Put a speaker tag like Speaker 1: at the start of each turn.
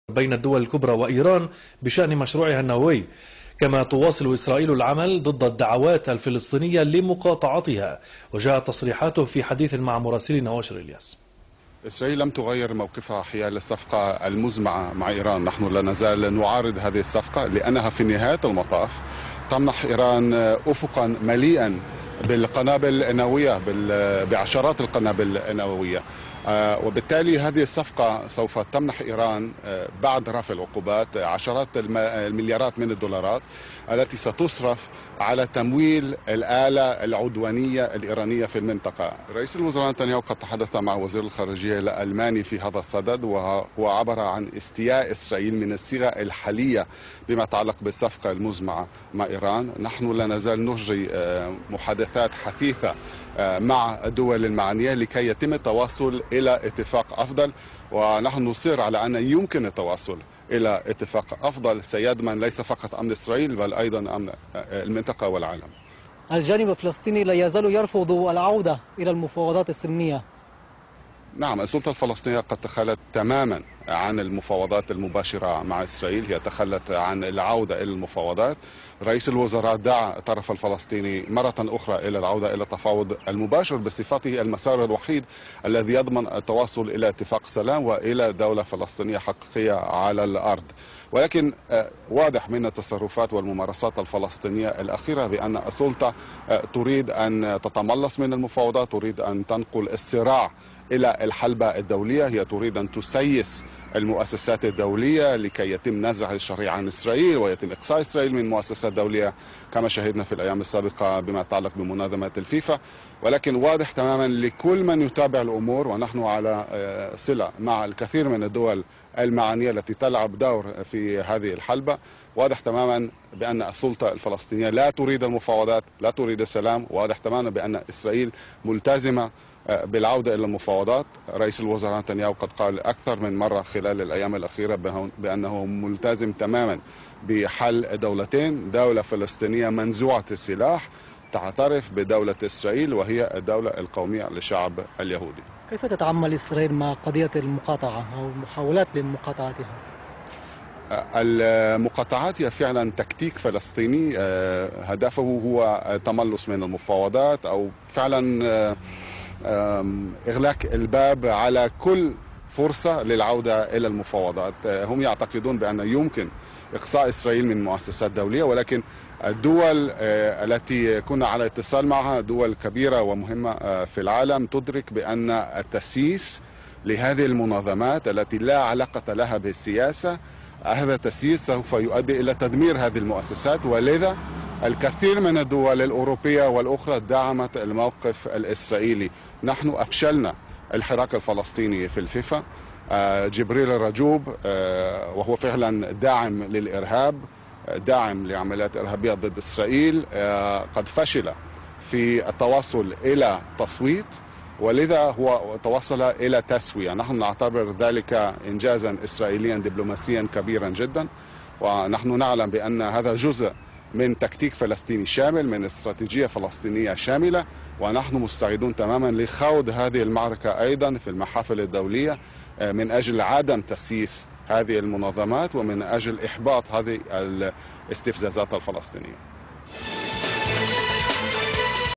Speaker 1: بين الدول الكبرى وإيران بشأن مشروعها النووي. كما تواصل إسرائيل العمل ضد الدعوات الفلسطينية لمقاطعتها، وجاءت تصريحاته في حديث مع مراسل نواشر الياس.
Speaker 2: إسرائيل لم تغير موقفها حيال الصفقة المزمعة مع إيران. نحن لا نزال نعارض هذه الصفقة لأنها في نهاية المطاف تمنح إيران أفقا مليئا بالقنابل النووية، بعشرات القنابل النووية، وبالتالي هذه الصفقة سوف تمنح إيران بعد رفع العقوبات عشرات المليارات من الدولارات التي ستصرف على تمويل الآلة العدوانية الإيرانية في المنطقة. رئيس الوزراء نتنياهو قد تحدث مع وزير الخارجية الألماني في هذا الصدد، وهو عبر عن استياء إسرائيل من الصيغة الحالية بما يتعلق بالصفقة المزمعة مع إيران. نحن لا نزال نجري محادثات حثيثة مع الدول المعنية لكي يتم التواصل إلى اتفاق أفضل، ونحن نصر على أن يمكن التواصل إلى اتفاق أفضل سيضمن ليس فقط أمن إسرائيل بل أيضا أمن المنطقة والعالم.
Speaker 3: الجانب الفلسطيني لا يزال يرفض العودة إلى المفاوضات السلمية.
Speaker 2: نعم، السلطة الفلسطينية قد تخلت تماما عن المفاوضات المباشرة مع إسرائيل، هي تخلت عن العودة إلى المفاوضات. رئيس الوزراء دعا الطرف الفلسطيني مرة أخرى إلى العودة إلى التفاوض المباشر بصفته المسار الوحيد الذي يضمن التواصل إلى اتفاق سلام وإلى دولة فلسطينية حقيقية على الأرض. ولكن واضح من التصرفات والممارسات الفلسطينية الأخيرة بأن السلطة تريد أن تتملص من المفاوضات، تريد أن تنقل الصراع إلى الحلبة الدولية، هي تريد أن تسيس المؤسسات الدولية لكي يتم نزع الشريعة عن إسرائيل ويتم إقصاء إسرائيل من مؤسسات دولية كما شهدنا في الأيام السابقة بما يتعلق بمنظمة الفيفا. ولكن واضح تماما لكل من يتابع الأمور، ونحن على صلة مع الكثير من الدول المعنية التي تلعب دور في هذه الحلبة، واضح تماما بأن السلطة الفلسطينية لا تريد المفاوضات، لا تريد السلام. واضح تماما بأن إسرائيل ملتزمة بالعودة إلى المفاوضات. رئيس الوزراء نتنياهو قد قال أكثر من مرة خلال الأيام الأخيرة بأنه ملتزم تماما بحل دولتين، دولة فلسطينية منزوعة السلاح تعترف بدولة إسرائيل وهي الدولة القومية للشعب اليهودي.
Speaker 3: كيف تتعامل إسرائيل مع قضية المقاطعة أو المحاولات لمقاطعتها؟
Speaker 2: المقاطعات هي فعلا تكتيك فلسطيني هدفه هو التملص من المفاوضات أو فعلا إغلاق الباب على كل فرصة للعودة إلى المفاوضات. هم يعتقدون بأن يمكن إقصاء إسرائيل من مؤسسات دولية، ولكن الدول التي كنا على اتصال معها دول كبيرة ومهمة في العالم تدرك بأن التسييس لهذه المنظمات التي لا علاقة لها بالسياسة، هذا التسييس سوف يؤدي إلى تدمير هذه المؤسسات. ولذا الكثير من الدول الأوروبية والأخرى دعمت الموقف الإسرائيلي. نحن أفشلنا الحراك الفلسطيني في الفيفا. جبريل الرجوب وهو فعلا داعم للإرهاب، داعم لعمليات إرهابية ضد إسرائيل، قد فشل في التوصل إلى تصويت، ولذا هو توصل إلى تسوية. نحن نعتبر ذلك إنجازا إسرائيليا دبلوماسيا كبيرا جدا، ونحن نعلم بأن هذا جزء من تكتيك فلسطيني شامل، من استراتيجية فلسطينية شاملة، ونحن مستعدون تماما لخوض هذه المعركة أيضا في المحافل الدولية من أجل عدم تسييس هذه المنظمات ومن أجل إحباط هذه الاستفزازات الفلسطينية.